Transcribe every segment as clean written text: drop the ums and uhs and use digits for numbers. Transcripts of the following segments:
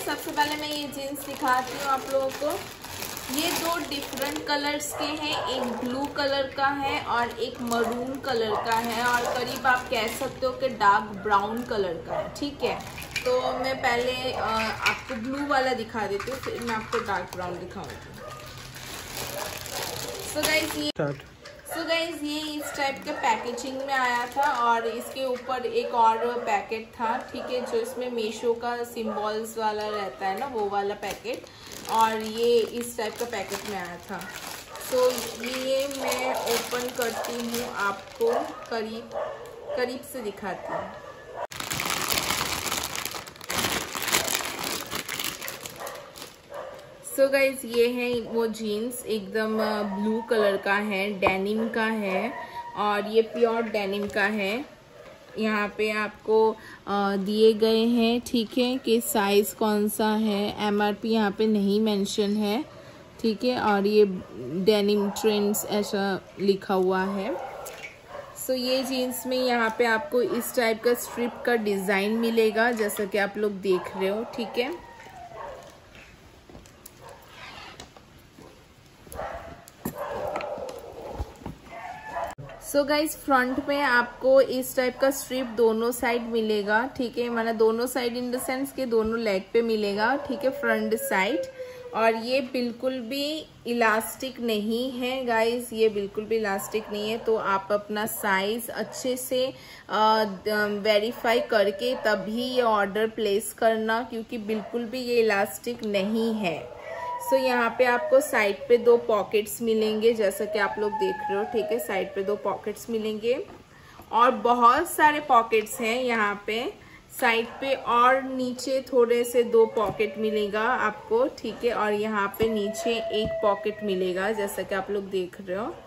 सबसे पहले मैं ये जीन्स दिखाती हूँ आप लोगों को। ये दो डिफरेंट कलर्स के हैं, एक ब्लू कलर का है और एक मरून कलर का है, और करीब आप कह सकते हो कि डार्क ब्राउन कलर का है। ठीक है, तो मैं पहले आपको ब्लू वाला दिखा देती हूँ, फिर मैं आपको डार्क ब्राउन दिखाऊंगी। सो गाइज ये इस टाइप के पैकेजिंग में आया था, और इसके ऊपर एक और पैकेट था, ठीक है, जो इसमें मीशो का सिंबल्स वाला रहता है ना, वो वाला पैकेट, और ये इस टाइप का पैकेट में आया था। सो ये मैं ओपन करती हूँ, आपको करीब से दिखाती हूँ। सो गाइज ये है वो जीन्स, एकदम ब्लू कलर का है, डेनिम का है, और ये प्योर डेनिम का है। यहाँ पे आपको दिए गए हैं, ठीक है, कि साइज कौन सा है। MRP यहाँ पे नहीं मेंशन है, ठीक है, और ये डेनिम ट्रेंड्स ऐसा लिखा हुआ है। सो ये जीन्स में यहाँ पे आपको इस टाइप का स्ट्रिप का डिज़ाइन मिलेगा, जैसा कि आप लोग देख रहे हो, ठीक है। सो गाइज फ्रंट में आपको इस टाइप का स्ट्रिप दोनों साइड मिलेगा, ठीक है, माना दोनों साइड इन द सेंस के दोनों लेग पे मिलेगा, ठीक है, फ्रंट साइड। और ये बिल्कुल भी इलास्टिक नहीं है गाइज, ये बिल्कुल भी इलास्टिक नहीं है, तो आप अपना साइज अच्छे से वेरीफाई करके तभी ये ऑर्डर प्लेस करना, क्योंकि बिल्कुल भी ये इलास्टिक नहीं है। सो यहाँ पे आपको साइड पे दो पॉकेट्स मिलेंगे, जैसा कि आप लोग देख रहे हो, ठीक है, साइड पे दो पॉकेट्स मिलेंगे, और बहुत सारे पॉकेट्स हैं यहाँ पे साइड पे, और नीचे थोड़े से दो पॉकेट मिलेगा आपको, ठीक है, और यहाँ पे नीचे एक पॉकेट मिलेगा, जैसा कि आप लोग देख रहे हो।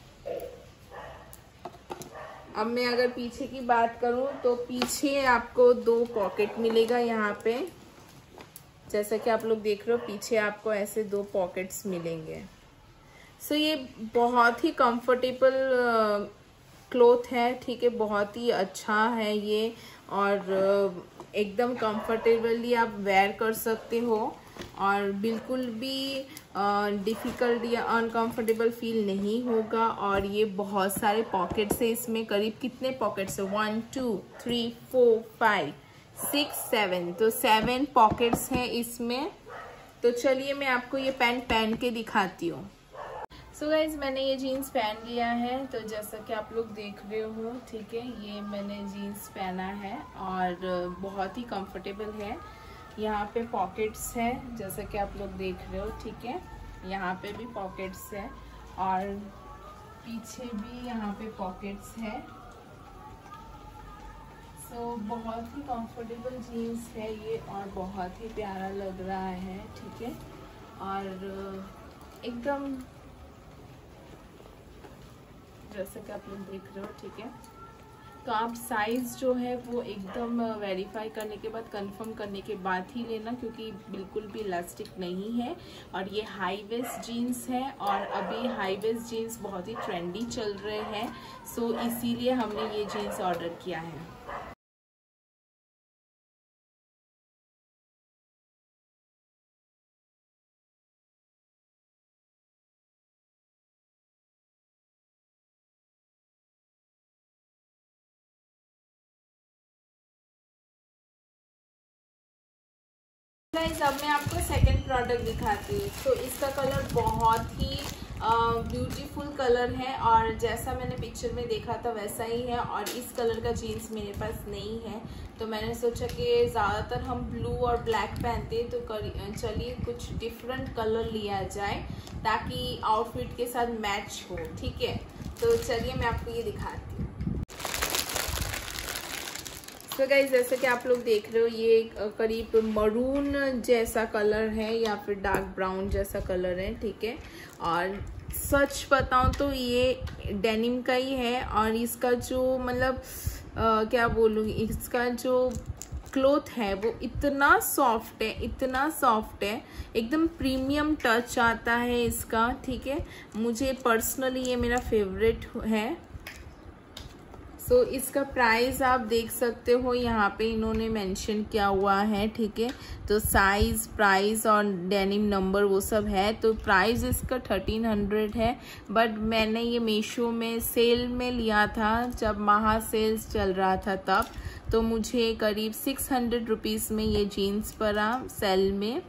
अब मैं अगर पीछे की बात करूँ तो पीछे आपको दो पॉकेट मिलेगा यहाँ पे, जैसा कि आप लोग देख रहे हो, पीछे आपको ऐसे दो पॉकेट्स मिलेंगे। सो ये बहुत ही कंफर्टेबल क्लॉथ है, ठीक है, बहुत ही अच्छा है ये, और एकदम कंफर्टेबली आप वेयर कर सकते हो, और बिल्कुल भी डिफ़िकल्ट या अनकंफर्टेबल फील नहीं होगा। और ये बहुत सारे पॉकेट्स है इसमें, करीब कितने पॉकेट्स है, 1 2 3 4 5 6 7, तो 7 पॉकेट्स हैं इसमें। तो चलिए मैं आपको ये पैंट पहन के दिखाती हूँ। सो गाइज मैंने ये जीन्स पहन लिया है, तो जैसा कि आप लोग देख रहे हो, ठीक है, ये मैंने जीन्स पहना है और बहुत ही कंफर्टेबल है। यहाँ पे पॉकेट्स है, जैसा कि आप लोग देख रहे हो, ठीक है, यहाँ पे भी पॉकेट्स है, और पीछे भी यहाँ पे पॉकेट्स है। सो बहुत ही कंफर्टेबल जीन्स है ये, और बहुत ही प्यारा लग रहा है, ठीक है, और एकदम जैसा कि आप लोग देख रहे हो, ठीक है। तो आप साइज़ जो है वो एकदम वेरीफाई करने के बाद, कंफर्म करने के बाद ही लेना, क्योंकि बिल्कुल भी इलास्टिक नहीं है। और ये हाई वेस्ट जीन्स है, और अभी हाई वेस्ट जीन्स बहुत ही ट्रेंडी चल रहे हैं, सो इसीलिए हमने ये जीन्स ऑर्डर किया है। गाइस अब मैं आपको सेकंड प्रोडक्ट दिखाती हूँ। तो इसका कलर बहुत ही ब्यूटीफुल कलर है, और जैसा मैंने पिक्चर में देखा था वैसा ही है, और इस कलर का जीन्स मेरे पास नहीं है, तो मैंने सोचा कि ज़्यादातर हम ब्लू और ब्लैक पहनते हैं, तो चलिए कुछ डिफरेंट कलर लिया जाए ताकि आउटफिट के साथ मैच हो, ठीक है। तो चलिए मैं आपको ये दिखाती हूँ। तो गाइस जैसे कि आप लोग देख रहे हो, ये करीब मरून जैसा कलर है या फिर डार्क ब्राउन जैसा कलर है, ठीक है। और सच बताऊं तो ये डेनिम का ही है, और इसका जो मतलब क्या बोलूँगी, इसका जो क्लॉथ है वो इतना सॉफ्ट है, इतना सॉफ्ट है, एकदम प्रीमियम टच आता है इसका, ठीक है। मुझे पर्सनली ये मेरा फेवरेट है। सो इसका प्राइस आप देख सकते हो, यहाँ पे इन्होंने मेंशन किया हुआ है, ठीक है। तो साइज, प्राइस और डेनिम नंबर वो सब है। तो प्राइस इसका 1300 है, बट मैंने ये मीशो में सेल में लिया था जब महा सेल्स चल रहा था तब, तो मुझे करीब 600 रुपीज़ में ये जीन्स पड़ा सेल में।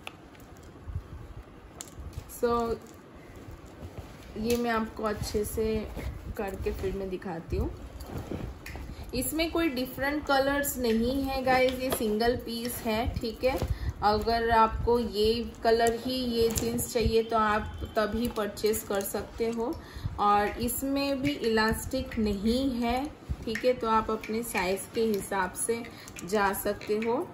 सो ये मैं आपको अच्छे से करके फिर मैं दिखाती हूँ। इसमें कोई डिफरेंट कलर्स नहीं है गाइस, ये सिंगल पीस है, ठीक है। अगर आपको ये कलर ही ये जीन्स चाहिए तो आप तभी परचेस कर सकते हो। और इसमें भी इलास्टिक नहीं है, ठीक है, तो आप अपने साइज के हिसाब से जा सकते हो।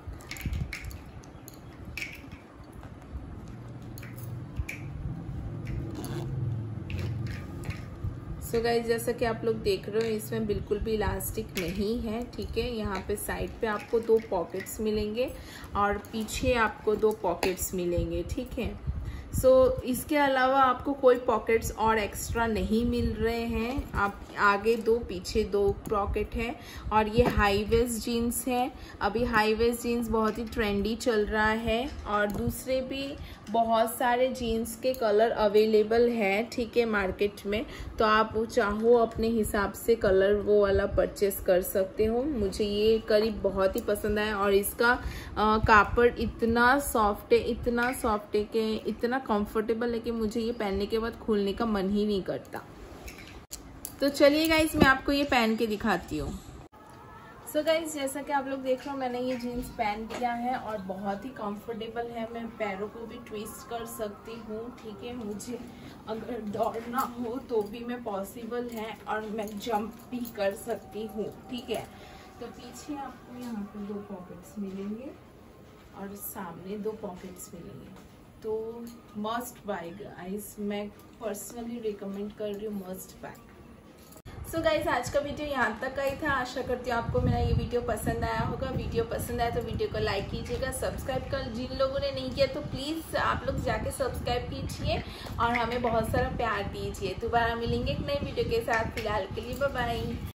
सो गाइस, जैसा कि आप लोग देख रहे हो इसमें बिल्कुल भी इलास्टिक नहीं है, ठीक है। यहाँ पे साइड पे आपको 2 पॉकेट्स मिलेंगे और पीछे आपको 2 पॉकेट्स मिलेंगे, ठीक है। सो इसके अलावा आपको कोई पॉकेट्स और एक्स्ट्रा नहीं मिल रहे हैं। आप आगे 2 पीछे 2 पॉकेट है। और ये हाई वेस्ट जीन्स है। अभी हाई वेस्ट जीन्स बहुत ही ट्रेंडी चल रहा है और दूसरे भी बहुत सारे जीन्स के कलर अवेलेबल है, ठीक है, मार्केट में। तो आप चाहो अपने हिसाब से कलर वो वाला परचेस कर सकते हो। मुझे ये करीब बहुत ही पसंद आया और इसका कापड़ इतना सॉफ्ट है, इतना सॉफ्ट है कि इतना कंफर्टेबल है कि मुझे ये पहनने के बाद खोलने का मन ही नहीं करता। तो चलिए गाइस, मैं आपको ये पहन के दिखाती हूँ। सो गाइस, जैसा कि आप लोग देख रहे हो मैंने ये जीन्स पहन किया है और बहुत ही कंफर्टेबल है। मैं पैरों को भी ट्विस्ट कर सकती हूँ, ठीक है। मुझे अगर दौड़ना हो तो भी मैं पॉसिबल है और मैं जंप भी कर सकती हूँ, ठीक है। तो पीछे आपको यहाँ पर 2 पॉकेट्स मिलेंगे और सामने 2 पॉकेट्स मिलेंगे। तो मस्ट बाय गाइस, मैं पर्सनली रिकमेंड कर रही हूँ, मस्ट बाय। सो गाइस, आज का वीडियो यहाँ तक का ही था। आशा करती हूँ आपको मेरा ये वीडियो पसंद आया होगा। वीडियो पसंद आया तो वीडियो को लाइक कीजिएगा, सब्सक्राइब कर जिन लोगों ने नहीं किया तो प्लीज़ आप लोग जाके सब्सक्राइब कीजिए और हमें बहुत सारा प्यार दीजिए। दोबारा मिलेंगे एक नई वीडियो के साथ। फिलहाल के लिए बाय बाय।